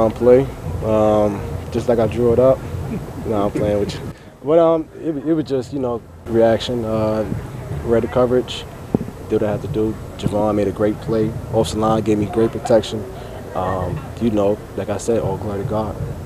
play, just like I drew it up. No, I'm playing with you. But it was just, reaction, read the coverage, did what I had to do. Javon made a great play. Offside line gave me great protection. Like I said, all glory to God.